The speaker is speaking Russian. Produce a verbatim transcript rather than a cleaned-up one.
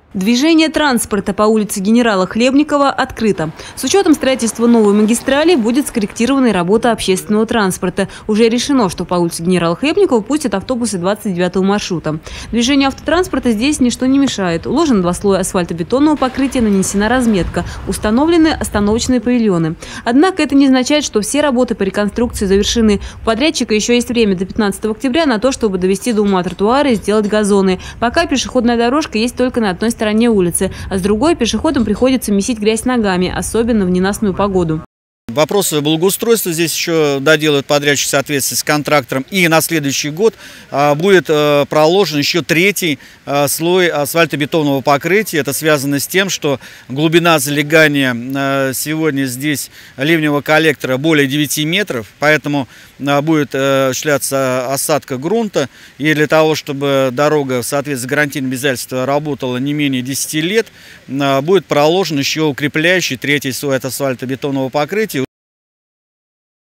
Движение транспорта по улице генерала Хлебникова открыто. С учетом строительства новой магистрали будет скорректирована и работа общественного транспорта. Уже решено, что по улице генерала Хлебникова пустят автобусы двадцать девятого маршрута. Движению автотранспорта здесь ничто не мешает. Уложено два слоя асфальтобетонного покрытия, нанесена разметка. Установлены остановочные павильоны. Однако это не означает, что все работы по реконструкции завершены. У подрядчика еще есть время до пятнадцатого октября на то, чтобы довести до ума тротуары и сделать газоны. Пока пешеходная дорожка есть только на одной стороне улицы, а с другой пешеходам приходится месить грязь ногами, особенно в ненастную погоду. Вопросы благоустройства здесь еще доделают подрядчик в соответствии с контрактором. И на следующий год а, будет а, проложен еще третий а, слой асфальтобетонного покрытия. Это связано с тем, что глубина залегания а, сегодня здесь ливневого коллектора более девяти метров. Поэтому а, будет а, шляться осадка грунта. И для того, чтобы дорога в соответствии с гарантийным обязательством работала не менее десяти лет, а, будет проложен еще укрепляющий третий слой асфальтобетонного покрытия.